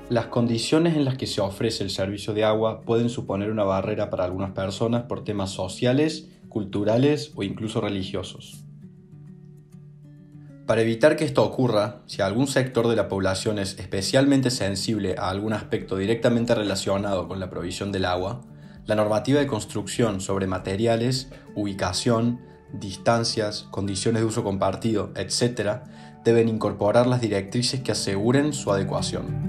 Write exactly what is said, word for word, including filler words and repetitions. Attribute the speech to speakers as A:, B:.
A: Las condiciones en las que se ofrece el servicio de agua pueden suponer una barrera para algunas personas por temas sociales, culturales o incluso religiosos. Para evitar que esto ocurra, si algún sector de la población es especialmente sensible a algún aspecto directamente relacionado con la provisión del agua, la normativa de construcción sobre materiales, ubicación, distancias, condiciones de uso compartido, etcétera, deben incorporar las directrices que aseguren su adecuación.